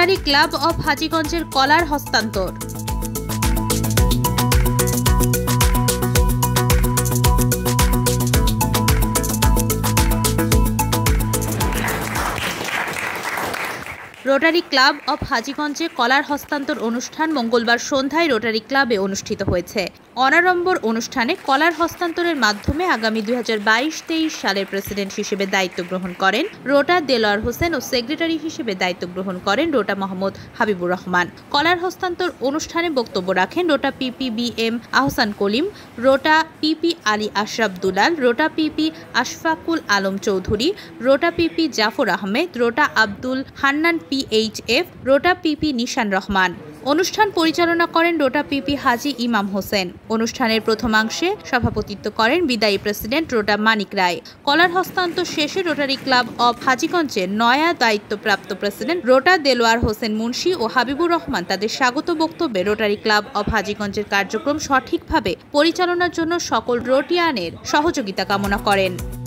Rotary Club of হাজীগঞ্জের কলার হস্তান্তর। রোটারি ক্লাব অব হাজীগঞ্জে কলার হস্তান্তর অনুষ্ঠান মঙ্গলবার সন্ধ্যায় রোটারি ক্লাবে অনুষ্ঠিত হয়েছে। অনাড়ম্বর অনুষ্ঠানে কলার হস্তান্তরের মাধ্যমে আগামী 2022-23 সালের প্রেসিডেন্ট হিসেবে দায়িত্ব গ্রহণ করেন রোটা দেলোয়ার হোসেন ও সেক্রেটারি হিসেবে দায়িত্ব গ্রহণ করেন রোটা মোহাম্মদ হাবিবুর রহমান। কলার হস্তান্তর অনুষ্ঠানে বক্তব্য রাখেন Rota PP BM Ahsan Kalim, Rota PP Ali Ashraf Dulal, Rota PP Ashfakul Alam Chowdhury, Rota PP Jafar Ahmed, Rota Abdul Hannan PHF, Rota PP Nishan Rahman. অনুষ্ঠান পরিচালনা করেন রোটা পিপি হাজী ইমাম হোসেন। অনুষ্ঠানের প্রথমাংশে সভাপতিত্ব করেন বিদায়ী প্রেসিডেন্ট রোটা মানিক রায়। কলার হস্তান্তর শেষে রোটারি ক্লাব অব হাজীগঞ্জের নয়া দায়িত্বপ্রাপ্ত প্রেসিডেন্ট রোটা দেলোয়ার হোসেন মুন্সি ও হাবিবুর রহমান তাদের স্বাগত বক্তব্যে রোটারি ক্লাব অব হাজীগঞ্জের কার্যক্রম সঠিকভাবে পরিচালনার জন্য সকল রোটিয়ানের সহযোগিতা কামনা করেন।